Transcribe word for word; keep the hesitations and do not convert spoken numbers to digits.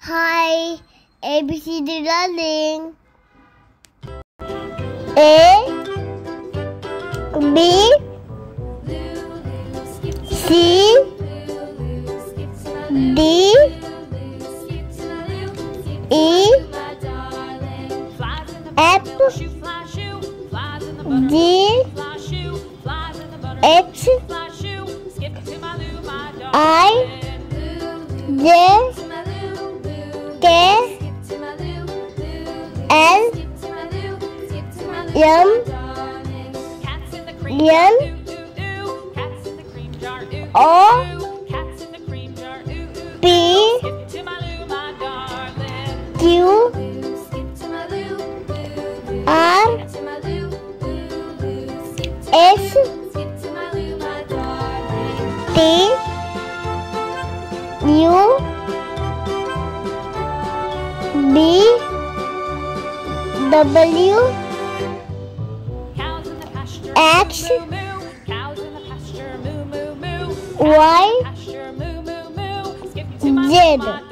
Hi, A B C D learning. A, B, C, D, E, F, G, H, I, J, K, L, M, N, O, P, Q, R, S, T, U, B, W, X, Y, Z.